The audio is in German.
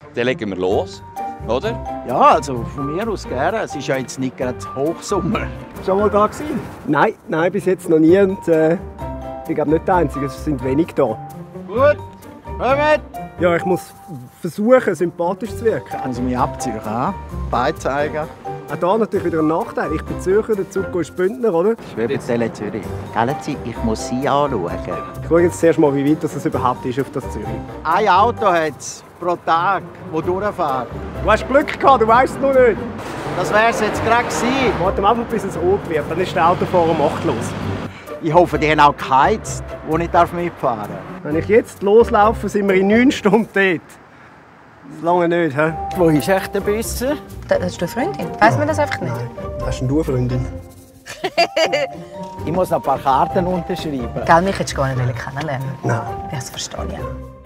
Dann legen wir los, oder? Ja, also von mir aus gerne. Es ist ja jetzt nicht gerade Hochsommer. Schon mal da gewesen? Nein, bis jetzt noch nie. Und, ich glaube nicht der Einzige, es sind wenig da. Gut, kommt! Ja, ich muss versuchen, sympathisch zu wirken. Also mich abziehen, Bein zeigen. Auch da natürlich wieder ein Nachteil. Ich bin Zürcher, der Zug ist Bündner, oder? Schwebezelle Zürich. Gell, ich muss Sie anschauen. Ich schaue jetzt zuerst mal, wie weit das überhaupt ist auf das Zürich. Ein Auto hat es pro Tag, das durchfährt. Du hast Glück gehabt, du weißt es noch nicht. Das wäre es jetzt gerade gewesen. Warte mal, bis es rot wird, dann ist der Autofahrer machtlos. Ich hoffe, die haben auch geheizt, wo ich mitfahren darf. Wenn ich jetzt loslaufe, sind wir in 9 Stunden dort. Das lange nicht, hä? Wo ist echt der Bissen? Das ist deine Freundin. Weiss man das einfach nicht? Nein. Hast denn du eine Freundin? Ich muss noch ein paar Karten unterschreiben. Gell, mich hättest du gar nicht kennenlernen. Nein. Das verstehe ich auch.